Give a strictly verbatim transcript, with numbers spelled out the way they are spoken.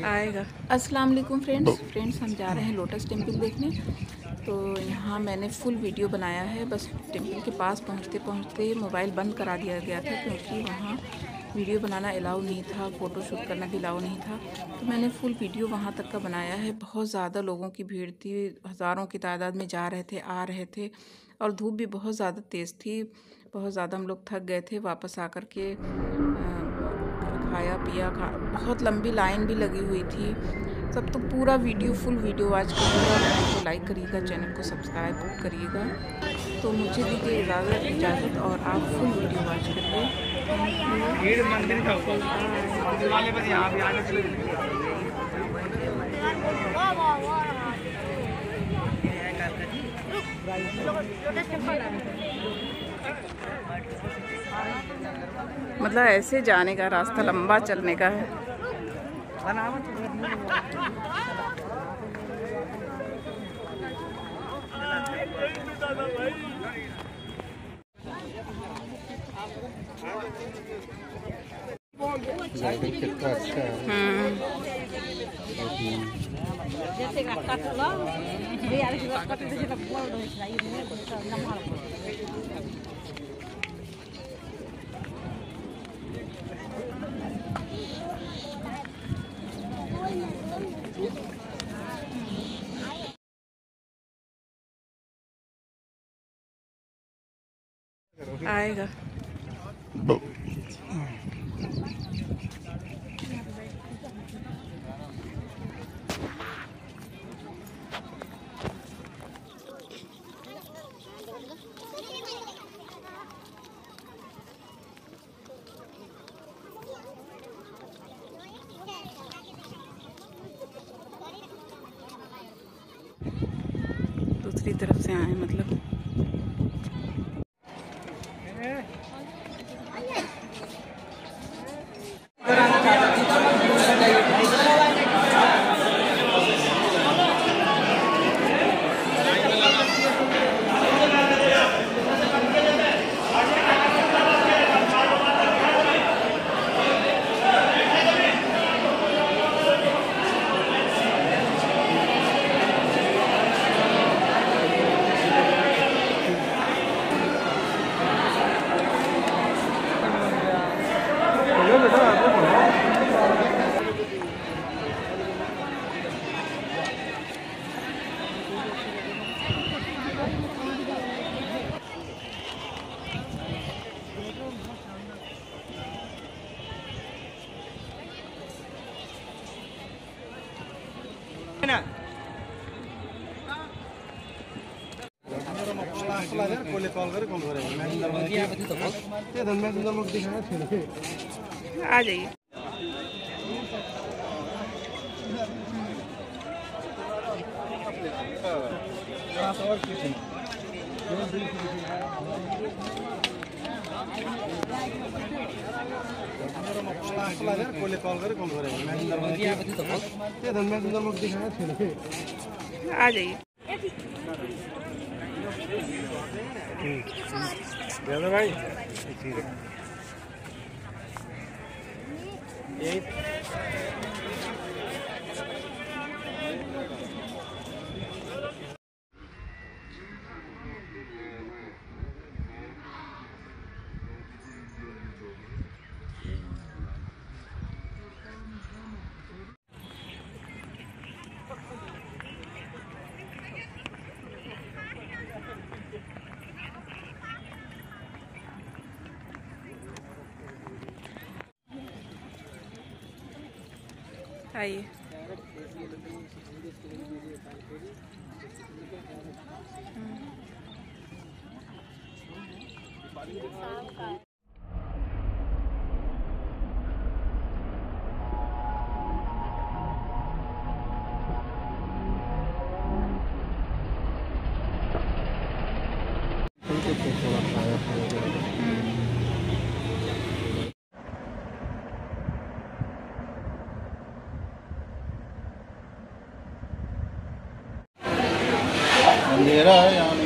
आएगा। अस्सलाम वालेकुम फ्रेंड्स फ्रेंड्स हम जा रहे हैं लोटस टेम्पल देखने। तो यहाँ मैंने फुल वीडियो बनाया है, बस टेम्पल के पास पहुँचते पहुँचते मोबाइल बंद करा दिया गया था क्योंकि वहाँ वीडियो बनाना अलाउ नहीं था, फ़ोटो शूट करना भी अलाउ नहीं था। तो मैंने फुल वीडियो वहाँ तक का बनाया है। बहुत ज़्यादा लोगों की भीड़ थी, हज़ारों की तादाद में जा रहे थे, आ रहे थे, और धूप भी बहुत ज़्यादा तेज़ थी। बहुत ज़्यादा हम लोग थक गए थे। वापस आकर के खाया पिया, खा बहुत लंबी लाइन भी लगी हुई थी सब। तो पूरा वीडियो फुल वीडियो वॉच करिएगा, वीडियो को लाइक करिएगा, चैनल को सब्सक्राइब करिएगा। तो मुझे दीजिए इजाज़त इजाज़त और आप फुल वीडियो वॉच करिए। मतलब ऐसे जाने का रास्ता लंबा चलने का है। कितना अच्छा आएगा। दूसरी तरफ से आए मतलब आ जाइए। आ जाइए। भाई आइए। अंधेरा है यहाँ।